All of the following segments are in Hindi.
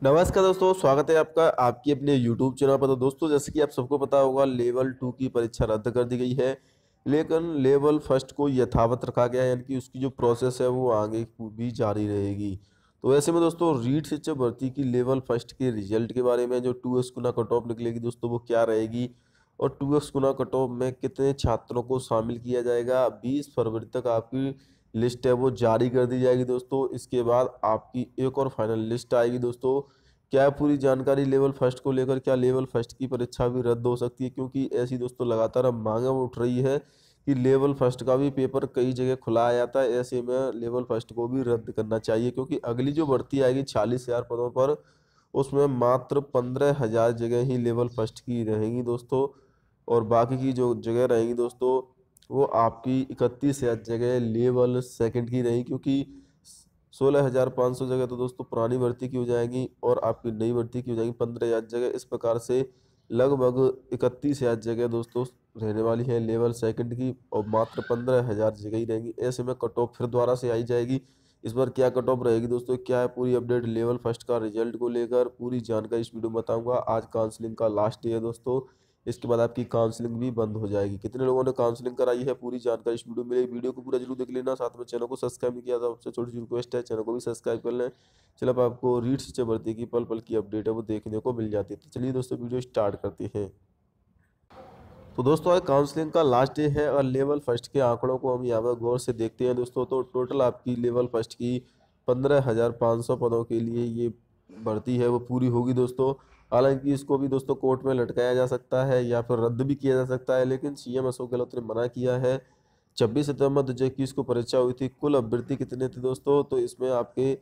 नमस्कार दोस्तों, स्वागत है आपका आपकी अपने YouTube चैनल पर। तो दोस्तों, जैसे कि आप सबको पता होगा, लेवल 2 की परीक्षा रद्द कर दी गई है, लेकिन लेवल फर्स्ट को यथावत रखा गया है, यानी कि उसकी जो प्रोसेस है वो आगे भी जारी रहेगी। तो ऐसे में दोस्तों, रीट शिक्षक भर्ती की लेवल फर्स्ट के रिजल्ट के बारे में जो 2x गुना कट ऑफ निकलेगी दोस्तों, वो क्या रहेगी और 2x गुना कट ऑफ में कितने छात्रों को शामिल किया जाएगा, 20 फरवरी तक आपकी लिस्ट है वो जारी कर दी जाएगी दोस्तों। इसके बाद आपकी एक और फाइनल लिस्ट आएगी दोस्तों। क्या है पूरी जानकारी लेवल फर्स्ट को लेकर, क्या लेवल फर्स्ट की परीक्षा भी रद्द हो सकती है, क्योंकि ऐसी दोस्तों लगातार अब मांग उठ रही है कि लेवल फर्स्ट का भी पेपर कई जगह खुला आ जाता है। ऐसे में लेवल फर्स्ट को भी रद्द करना चाहिए, क्योंकि अगली जो भर्ती आएगी 40,000 पदों पर, उसमें मात्र 15,000 जगह ही लेवल फर्स्ट की रहेंगी दोस्तों। और बाकी की जो जगह रहेंगी दोस्तों, वो आपकी 31,000 जगह लेवल सेकंड की रहेंगी, क्योंकि 16,500 जगह तो दोस्तों पुरानी भर्ती की हो जाएंगी और आपकी नई भर्ती की हो जाएंगी 15,000 जगह। इस प्रकार से लगभग 31,000 जगह दोस्तों रहने वाली है लेवल सेकंड की, और मात्र 15,000 जगह ही रहेंगी। ऐसे में कट ऑफ फिर दोबारा से आई जाएगी। इस बार क्या कट ऑफ रहेगी दोस्तों, क्या है पूरी अपडेट लेवल फर्स्ट का रिजल्ट को लेकर, पूरी जानकारी इस वीडियो में बताऊंगा। आज काउंसलिंग का लास्ट डे है दोस्तों, इसके बाद आपकी काउंसलिंग भी बंद हो जाएगी। कितने लोगों ने काउंसलिंग कराई है, पूरी जानकारी इस वीडियो में मिलेगी। वीडियो को पूरा जरूर देख लेना, साथ में चैनल को सब्सक्राइब नहीं किया था आपसे छोटी सी रिक्वेस्ट है, चैनल को भी सब्सक्राइब कर लें। चलो, अब आपको रीट शिक्षक भर्ती की पल पल की अपडेट है वो देखने को मिल जाती है। तो चलिए दोस्तों, वीडियो स्टार्ट करते हैं। तो दोस्तों, आज काउंसलिंग का लास्ट डे है और लेवल फर्स्ट के आंकड़ों को हम यहाँ पर गौर से देखते हैं दोस्तों। तो टोटल आपकी लेवल फर्स्ट की 15,500 पदों के लिए ये भर्ती है वो पूरी होगी दोस्तों। हालांकि इसको भी दोस्तों कोर्ट में लटकाया जा सकता है या फिर रद्द भी किया जा सकता है, लेकिन सीएम अशोक गहलोत ने मना किया है। 26 सितंबर 2021 को परीक्षा हुई थी। कुल अभ्यर्थी कितने थे दोस्तों, तो इसमें आपके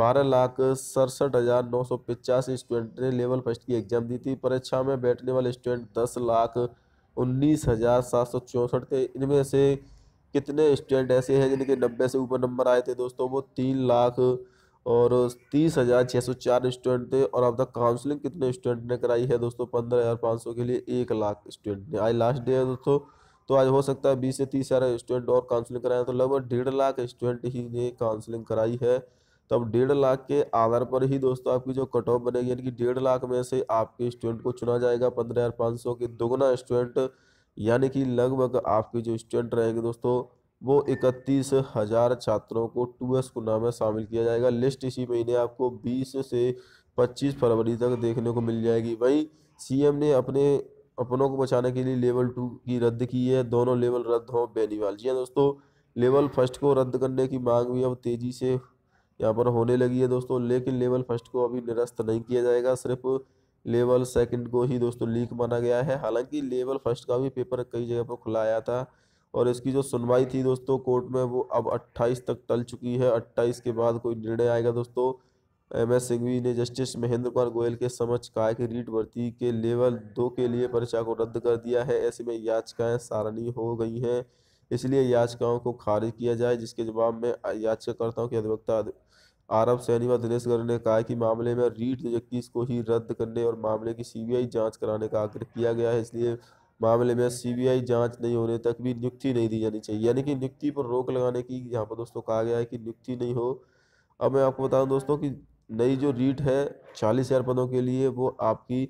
12,67,985 स्टूडेंट ने लेवल फर्स्ट की एग्जाम दी थी। परीक्षा में बैठने वाले स्टूडेंट 10,19,764 थे। इनमें से कितने स्टूडेंट ऐसे हैं जिनके 90 से ऊपर नंबर आए थे दोस्तों, वो 3,30,604 स्टूडेंट थे। और अब तक काउंसलिंग कितने स्टूडेंट ने कराई है दोस्तों, 15,500 के लिए 1,00,000 स्टूडेंट ने। आज लास्ट डे है दोस्तों, तो आज हो सकता है 20 से 30,000 स्टूडेंट और काउंसलिंग कराए, तो लगभग 1,50,000 स्टूडेंट ही ने काउंसलिंग कराई है। तब 1,50,000 के आधार पर ही दोस्तों आपकी जो कट ऑफ बनेगी, यानी कि 1,50,000 में से आपके स्टूडेंट को चुना जाएगा। 15,500 के दोगुना स्टूडेंट, यानी कि लगभग आपके जो स्टूडेंट रहेंगे दोस्तों, वो 31,000 छात्रों को 2S गुना में शामिल किया जाएगा। लिस्ट इसी महीने आपको 20 से 25 फरवरी तक देखने को मिल जाएगी। वहीं सीएम ने अपनों को बचाने के लिए लेवल 2 की रद्द की है। दोनों लेवल रद्द हों बेनीवाल। जी हाँ दोस्तों, लेवल फर्स्ट को रद्द करने की मांग भी अब तेजी से यहाँ पर होने लगी है दोस्तों, लेकिन लेवल फर्स्ट को अभी निरस्त नहीं किया जाएगा। सिर्फ लेवल सेकंड को ही दोस्तों लीक माना गया है। हालांकि लेवल फर्स्ट का भी पेपर कई जगह पर खुला आया था, और इसकी जो सुनवाई थी दोस्तों कोर्ट में, वो अब 28 तक टल चुकी है। 28 के बाद कोई निर्णय आएगा दोस्तों। MS सिंघवी ने जस्टिस महेंद्र कुमार गोयल के समक्ष कहा कि रीट भर्ती के लेवल 2 के लिए परीक्षा को रद्द कर दिया है। ऐसे में याचिकाएं सारणी हो गई हैं, इसलिए याचिकाओं को खारिज किया जाए। जिसके जवाब में याचिकाकर्ताओं के अधिवक्ता आरव सैनी व दिनेश गर्ग ने कहा कि मामले में रीट 21 को ही रद्द करने और मामले की सीबीआई जांच कराने का आग्रह किया गया है। इसलिए मामले में सीबीआई जांच नहीं होने तक भी नियुक्ति नहीं दी जानी चाहिए, यानी कि नियुक्ति पर रोक लगाने की यहाँ पर दोस्तों कहा गया है कि नियुक्ति नहीं हो। अब मैं आपको बताऊं दोस्तों कि नई जो रीट है 40,000 पदों के लिए, वो आपकी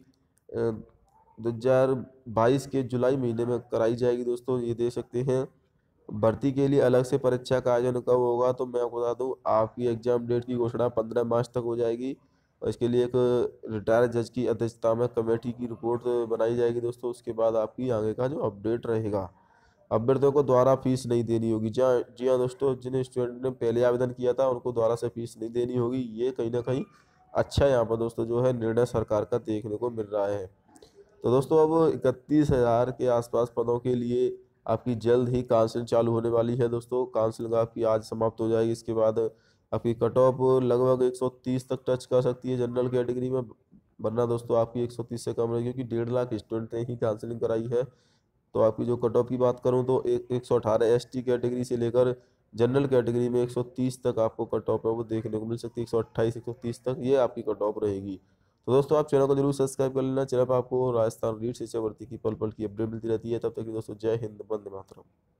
2022 के जुलाई महीने में कराई जाएगी दोस्तों। ये दे सकते हैं। भर्ती के लिए अलग से परीक्षा का आयोजन कब होगा, तो मैं आपको बता दूं, आपकी एग्जाम डेट की घोषणा 15 मार्च तक हो जाएगी। और इसके लिए एक रिटायर्ड जज की अध्यक्षता में कमेटी की रिपोर्ट बनाई जाएगी दोस्तों। उसके बाद आपकी आगे का जो अपडेट रहेगा। अभ्यर्थियों को दोबारा फीस नहीं देनी होगी। जी हाँ दोस्तों, जिन स्टूडेंट ने पहले आवेदन किया था उनको दोबारा से फीस नहीं देनी होगी। ये कहीं ना कहीं अच्छा यहाँ पर दोस्तों जो है निर्णय सरकार का देखने को मिल रहा है। तो दोस्तों, अब 31,000 के आसपास पदों के लिए आपकी जल्द ही काउंसलिंग चालू होने वाली है दोस्तों। काउंसलिंग आपकी आज समाप्त हो जाएगी। इसके बाद आपकी कट ऑफ लगभग 130 तक टच कर सकती है जनरल कैटेगरी में, वरना दोस्तों आपकी 130 से कम रहेगी, क्योंकि 1,50,000 स्टूडेंट ने ही काउंसलिंग कराई है। तो आपकी जो कट ऑफ की बात करूं तो 118 ST कैटेगरी से लेकर जनरल कैटेगरी में 130 तक आपको कट ऑफ है वो देखने को मिल सकती है। 128 130 तक ये आपकी कट ऑफ रहेगी। तो दोस्तों, आप चैनल को जरूर सब्सक्राइब कर लेना। चैनल पर आपको राजस्थान रीट शिक्षावर्ती की पल पल की अपडेट मिलती रहती है। तब तक के दोस्तों, जय हिंद, वंदे मातरम।